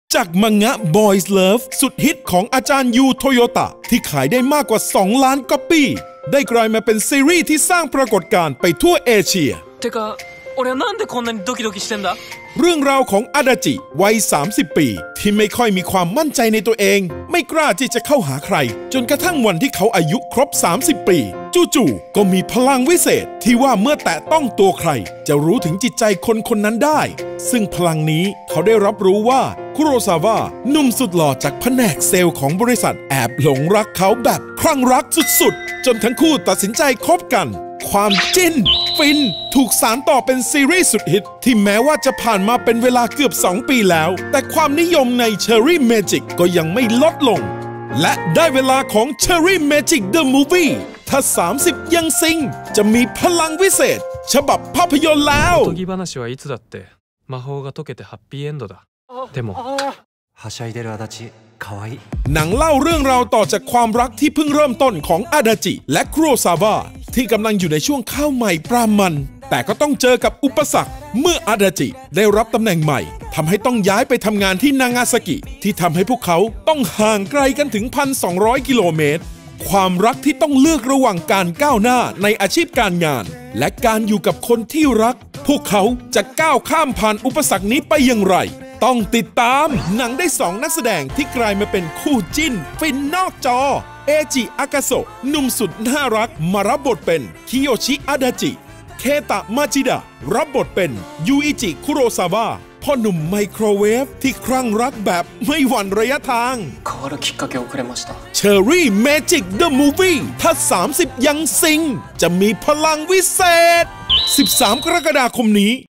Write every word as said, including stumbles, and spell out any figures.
จากมังงะ Boys Love สุดฮิตของอาจารย์ยูโตโยตะที่ขายได้มากกว่าสองล้านก๊อปปี้ได้กลายมาเป็นซีรีส์ที่สร้างปรากฏการณ์ไปทั่วเอเชียเรื่องราวของอาดาจิวัยสามสิบปีที่ไม่ค่อยมีความมั่นใจในตัวเองไม่กล้าที่จะเข้าหาใครจนกระทั่งวันที่เขาอายุครบสามสิบปีจู่ๆก็มีพลังวิเศษที่ว่าเมื่อแตะต้องตัวใครจะรู้ถึงจิตใจคนคนนั้นได้ซึ่งพลังนี้เขาได้รับรู้ว่าคุโรซาวะหนุ่มสุดหล่อจากแผนกเซลล์ของบริษัทแอบหลงรักเขาแบบคลั่งรักสุดๆจนทั้งคู่ตัดสินใจคบกันความจิ้นฟินถูกสานต่อเป็นซีรีส์สุดฮิตที่แม้ว่าจะผ่านมาเป็นเวลาเกือบสองปีแล้วแต่ความนิยมใน Cherry Magic ก็ยังไม่ลดลงและได้เวลาของ Cherry Magic The Movie ถ้าสามสิบยังซิงจะมีพลังวิเศษฉบับภาพยนตร์แล้วหนังเล่าเรื่องราวต่อจากความรักที่เพิ่งเริ่มต้นของอาดาจิและคุโรซาวะที่กำลังอยู่ในช่วงข้าวใหม่ปรามันแต่ก็ต้องเจอกับอุปสรรคเมื่ออาดาจิได้รับตำแหน่งใหม่ทำให้ต้องย้ายไปทำงานที่นางาซากิที่ทำให้พวกเขาต้องห่างไกลกันถึง หนึ่งพันสองร้อย กิโลเมตรความรักที่ต้องเลือกระหว่างการก้าวหน้าในอาชีพการงานและการอยู่กับคนที่รักพวกเขาจะก้าวข้ามผ่านอุปสรรคนี้ไปอย่างไรต้องติดตามหนังได้สองนักแสดงที่กลายมาเป็นคู่จิ้นฟินนอกจอเอจิอากาโซะหนุ่มสุดน่ารักมารับบทเป็นคิโยชิอาดาจิเคตะมาจิดะรับบทเป็นยูอิจิคุโรซาวะพ่อหนุ่มไมโครเวฟที่คลั่งรักแบบไม่หวั่นระยะทางเชอรี่เมจิกเดอะมูฟวี่ถ้าสามสิบยังซิงจะมีพลังวิเศษสิบสามกรกฎาคมนี้